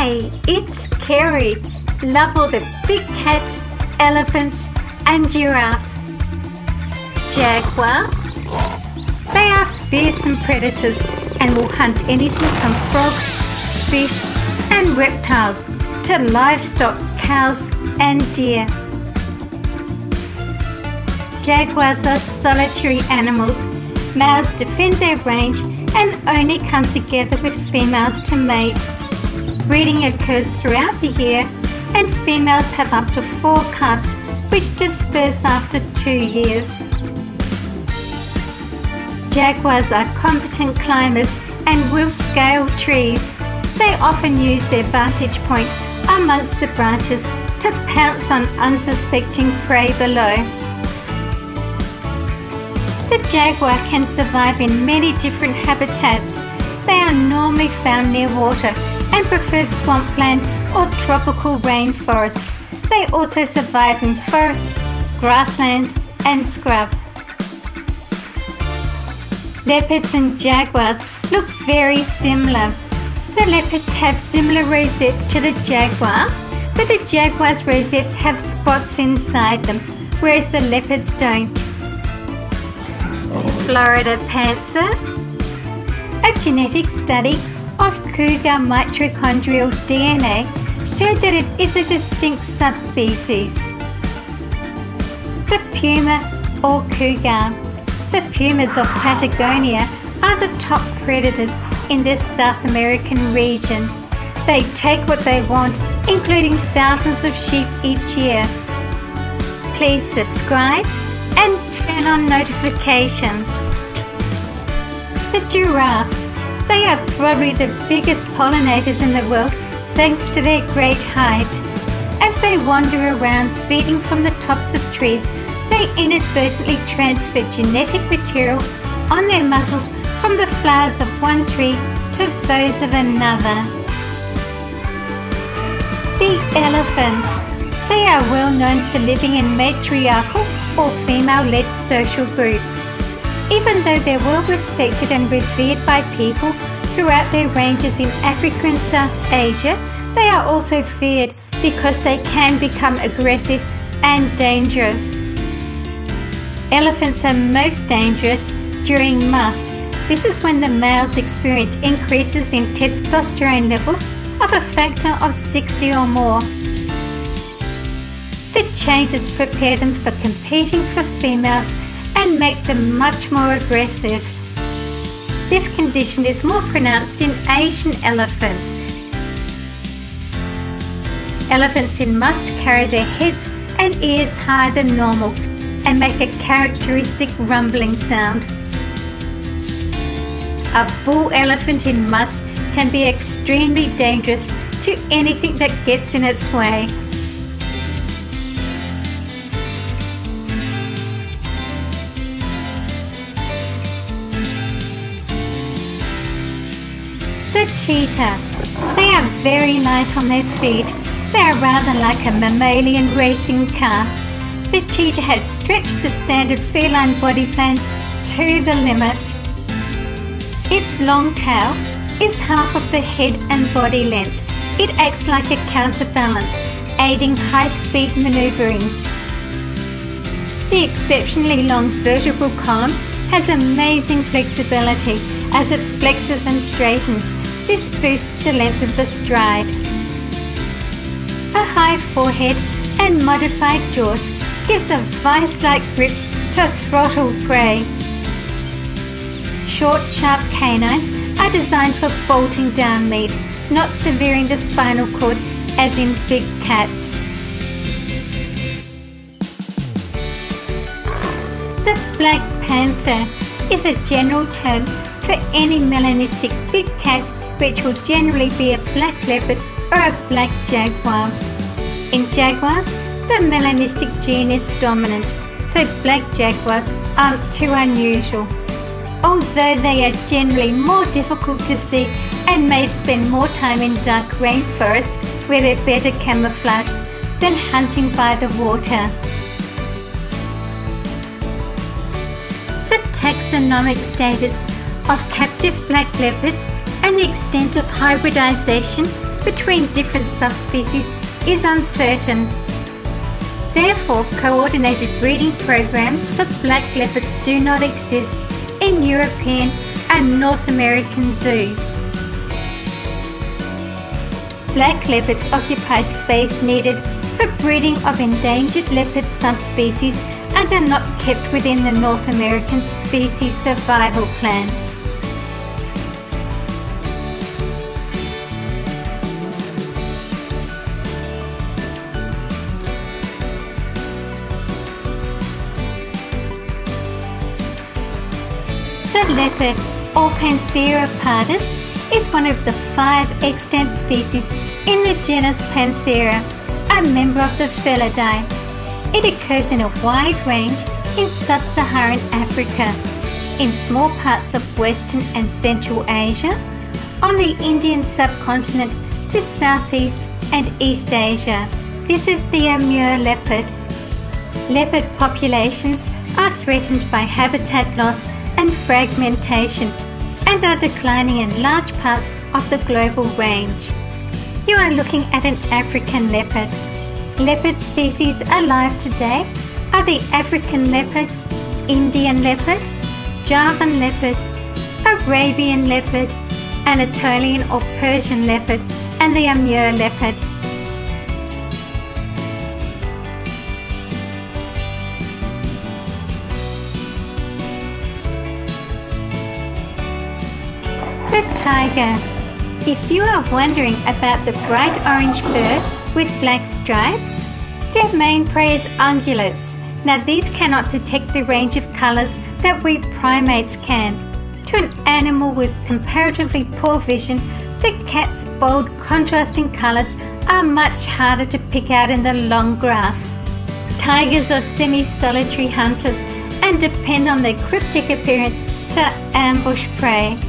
Hey, it's Kerry. Love all the big cats, elephants and giraffe. Jaguar. They are fearsome predators and will hunt anything from frogs, fish and reptiles to livestock, cows and deer. Jaguars are solitary animals. Males defend their range and only come together with females to mate. Breeding occurs throughout the year and females have up to 4 cubs which disperse after 2 years. Jaguars are competent climbers and will scale trees. They often use their vantage point amongst the branches to pounce on unsuspecting prey below. The jaguar can survive in many different habitats. They are normally found near water and prefer swampland or tropical rainforest. They also survive in forest, grassland and scrub. Leopards and jaguars look very similar. The leopards have similar rosettes to the jaguar, but the jaguar's rosettes have spots inside them, whereas the leopards don't. Florida panther. A genetic study of cougar mitochondrial DNA showed that it is a distinct subspecies. The puma or cougar. The pumas of Patagonia are the top predators in this South American region. They take what they want, including thousands of sheep each year. Please subscribe and turn on notifications. The giraffe. They are probably the biggest pollinators in the world thanks to their great height. As they wander around feeding from the tops of trees, they inadvertently transfer genetic material on their muzzles from the flowers of one tree to those of another. The elephant. They are well known for living in matriarchal or female-led social groups. Even though they're well respected and revered by people throughout their ranges in Africa and South Asia, they are also feared because they can become aggressive and dangerous. Elephants are most dangerous during must. This is when the males experience increases in testosterone levels of a factor of 60 or more. The changes prepare them for competing for females and make them much more aggressive. This condition is more pronounced in Asian elephants. Elephants in must carry their heads and ears higher than normal and make a characteristic rumbling sound. A bull elephant in must can be extremely dangerous to anything that gets in its way. The cheetah. They are very light on their feet. They are rather like a mammalian racing car. The cheetah has stretched the standard feline body plan to the limit. Its long tail is half of the head and body length. It acts like a counterbalance, aiding high-speed maneuvering. The exceptionally long vertebral column has amazing flexibility as it flexes and straightens. This boosts the length of the stride. A high forehead and modified jaws gives a vice-like grip to throttle prey. Short, sharp canines are designed for bolting down meat, not severing the spinal cord as in big cats. The black panther is a general term for any melanistic big cat, which will generally be a black leopard or a black jaguar. In jaguars, the melanistic gene is dominant, so black jaguars aren't too unusual. Although they are generally more difficult to see and may spend more time in dark rainforest where they're better camouflaged than hunting by the water. The taxonomic status of captive black leopards and the extent of hybridization between different subspecies is uncertain. Therefore, coordinated breeding programs for black leopards do not exist in European and North American zoos. Black leopards occupy space needed for breeding of endangered leopard subspecies and are not kept within the North American species survival plan. The leopard, or Panthera pardus, is one of the 5 extant species in the genus Panthera, a member of the Felidae. It occurs in a wide range in sub-Saharan Africa, in small parts of Western and Central Asia, on the Indian subcontinent to Southeast and East Asia. This is the Amur leopard. Leopard populations are threatened by habitat loss and fragmentation and are declining in large parts of the global range. You are looking at an African leopard. Leopard species alive today are the African leopard, Indian leopard, Javan leopard, Arabian leopard, Anatolian or Persian leopard, and the Amur leopard. The tiger. If you are wondering about the bright orange fur with black stripes, their main prey is ungulates. Now these cannot detect the range of colours that we primates can. To an animal with comparatively poor vision, the cat's bold contrasting colours are much harder to pick out in the long grass. Tigers are semi-solitary hunters and depend on their cryptic appearance to ambush prey.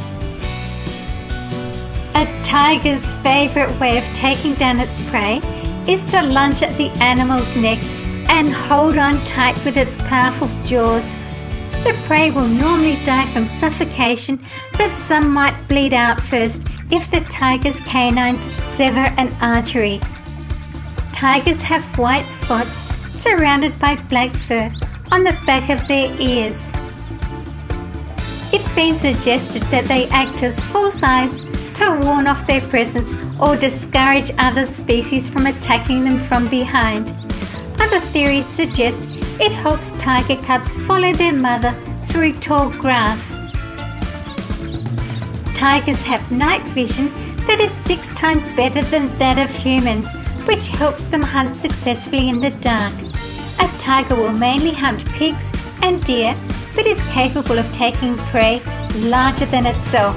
A tiger's favourite way of taking down its prey is to lunge at the animal's neck and hold on tight with its powerful jaws. The prey will normally die from suffocation, but some might bleed out first if the tiger's canines sever an artery. Tigers have white spots surrounded by black fur on the back of their ears. It's been suggested that they act as false eyes to warn off their presence or discourage other species from attacking them from behind. Other theories suggest it helps tiger cubs follow their mother through tall grass. Tigers have night vision that is 6 times better than that of humans, which helps them hunt successfully in the dark. A tiger will mainly hunt pigs and deer, but is capable of taking prey larger than itself.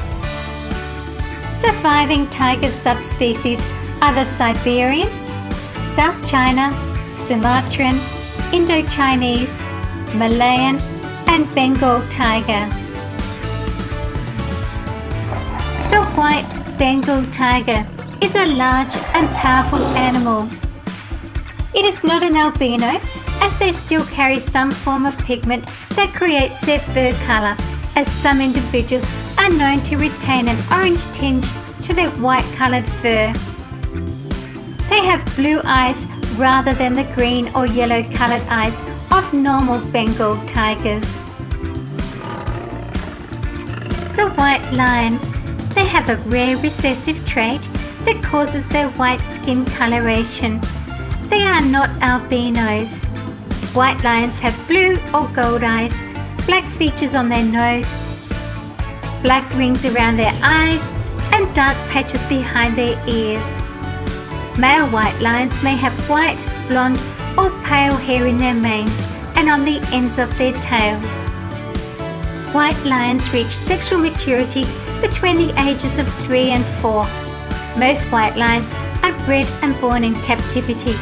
Surviving tiger subspecies are the Siberian, South China, Sumatran, Indo-Chinese, Malayan, and Bengal tiger. The white Bengal tiger is a large and powerful animal. It is not an albino, as they still carry some form of pigment that creates their fur colour, as some individuals are known to retain an orange tinge to their white-coloured fur. They have blue eyes rather than the green or yellow-coloured eyes of normal Bengal tigers. The white lion. They have a rare recessive trait that causes their white skin coloration. They are not albinos. White lions have blue or gold eyes, black features on their nose, black rings around their eyes, and dark patches behind their ears. Male white lions may have white, blonde, or pale hair in their manes and on the ends of their tails. White lions reach sexual maturity between the ages of 3 and 4. Most white lions are bred and born in captivity.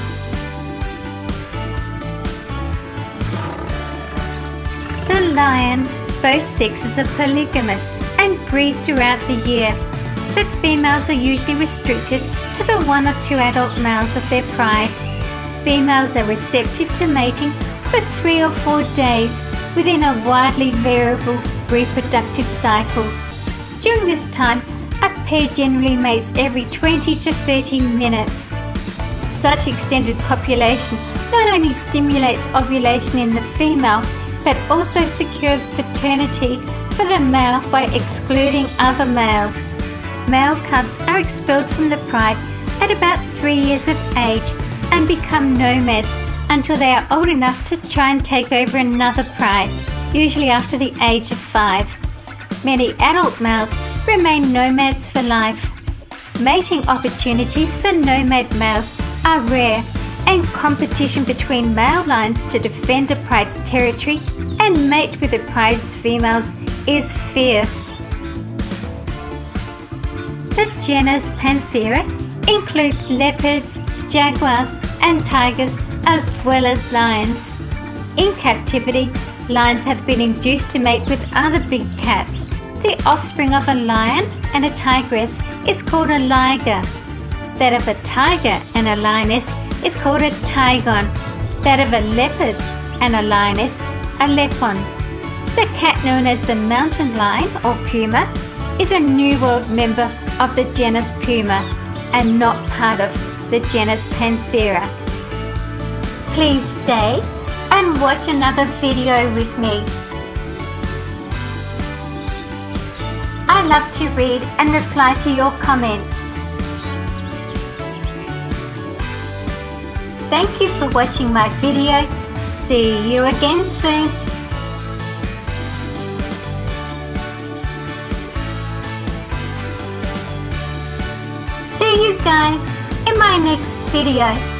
The lion. Both sexes are polygamous and breed throughout the year, but females are usually restricted to the 1 or 2 adult males of their pride. Females are receptive to mating for 3 or 4 days within a widely variable reproductive cycle. During this time, A pair generally mates every 20 to 30 minutes. Such extended copulation not only stimulates ovulation in the female, but also secures paternity for the male by excluding other males. Male cubs are expelled from the pride at about 3 years of age and become nomads until they are old enough to try and take over another pride, usually after the age of 5. Many adult males remain nomads for life. Mating opportunities for nomad males are rare, and competition between male lines to defend a pride's territory and mate with the pride's females is fierce. The genus Panthera includes leopards, jaguars and tigers as well as lions. In captivity, lions have been induced to mate with other big cats. The offspring of a lion and a tigress is called a liger. That of a tiger and a lioness is called a tigon. That of a leopard and a lioness, a lepon. The cat known as the mountain lion or puma is a New World member of the genus Puma and not part of the genus Panthera. Please stay and watch another video with me. I love to read and reply to your comments. Thank you for watching my video. See you again soon. See you guys in my next video.